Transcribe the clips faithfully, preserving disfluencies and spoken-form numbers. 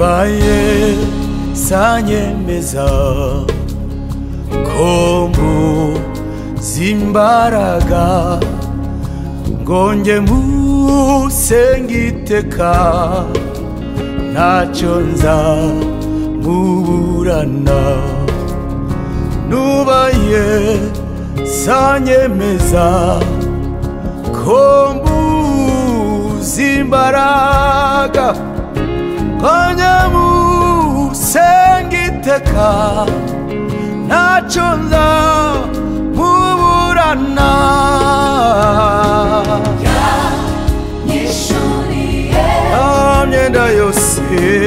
nubaye sanyemeza ko mbuzimbaraga ngo nge musengiteka ntacyo nza muburana. Nubaye sanyemeza ko mbuzimbaraga ngo nge musengiteka ntacyo nza muburana. Yanyishuriye myenda yose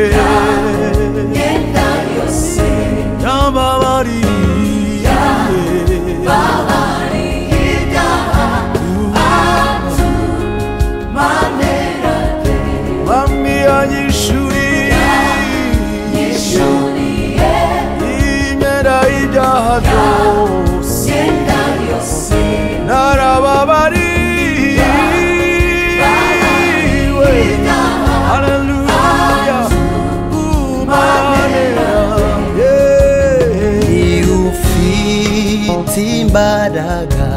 myenda yose yambabariye yambabariye ibyaha atumanerate. Mami yanyishuriye yanyishuriye imyenda y'ibyaha byose myenda yose narababariye. Hallelujah, umanera Ni ufite imbaraga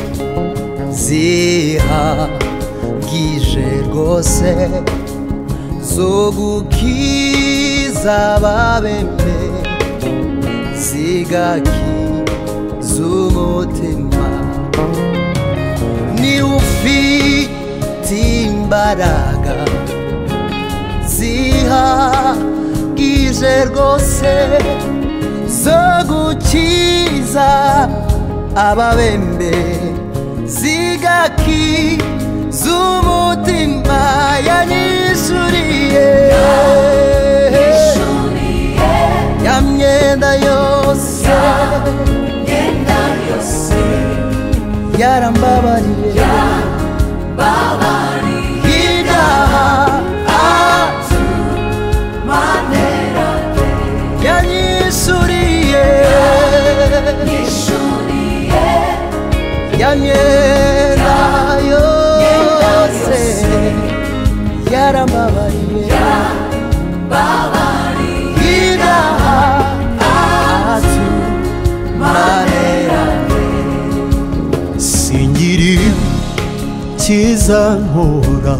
zihagije rwose zo gukiza ababembe zigakiza umutima. Ni ufite imbaraga zihagije rwose zo gukiza ababembe zigakiza umutima. Yanyishuriye yanyishuriye ya myenda yose myenda yose yarambabariye yambabariye ibyaha atumanerate. yanyishuriye yanyishuriye ya myenda yose yarambabariye yambabariye ibyaha atumanerate. singiri kizankura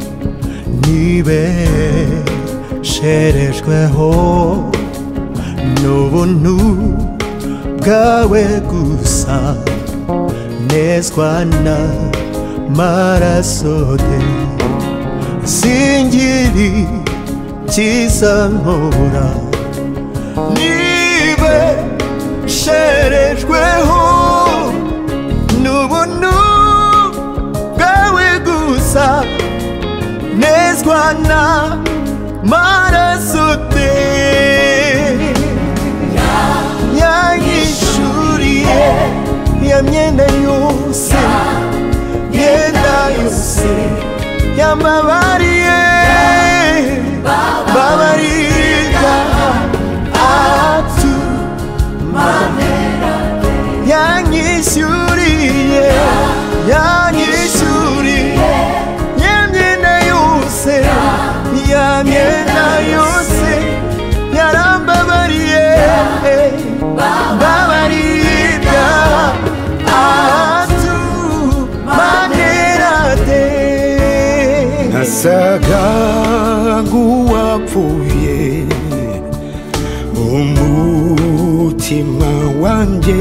nibesherejweho n'ubuntu bwawe gusa nezwa n'amaraso ye. singiri kizankura nibesherejweho n'ubuntu bwawe gusa nezwa n'amaraso ye. Yanyishuriye ya myenda yose myenda yose yambabariye babariga atumanerate. yanyishuriye yanyishuriye ya myenda yose ya myenda yose yarambabariye babarira atumanerate. nasaga nk'uwapfuye umutima wanjye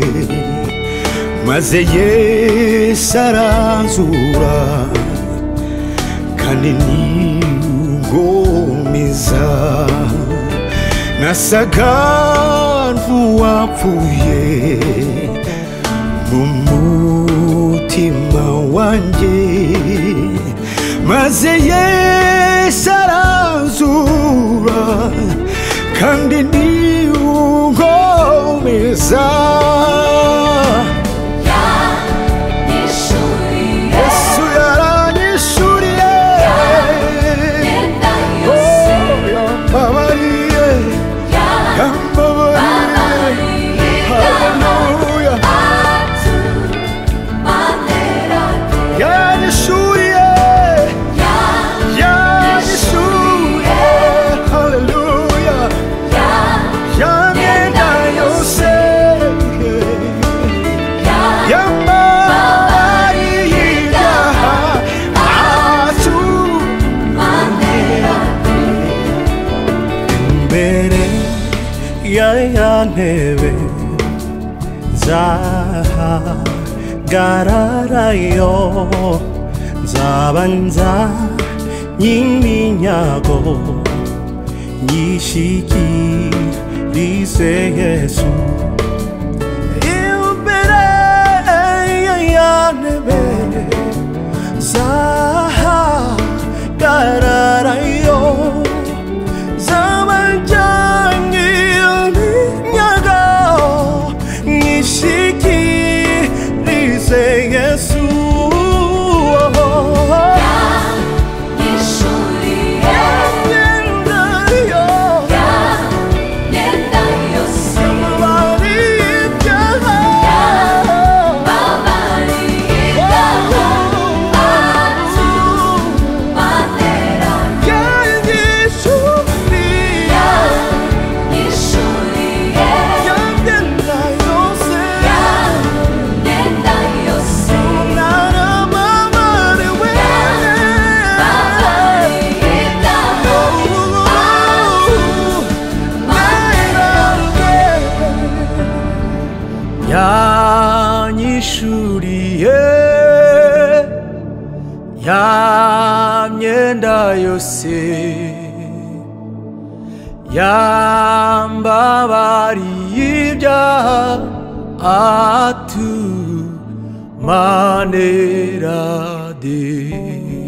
maze Yesu aranzura kandi ningomeza. nasaga nk'uwapfuye mu mutima wanjye maze Yesu aranzura kandi ningomeza. Yesu yaranyishuriye yambabariye yambabariye haleluya yanyishuriye yanyishuriye haleluya. ntebe zahagararayo nzabanza nyiminyago nyishikirize Yesu imbere ya ntebe zahagararayo nzabanza nyiminyago nyishikirize Yesu yanyishuriye ya myenda yose yambabariye ibyaha atumanera de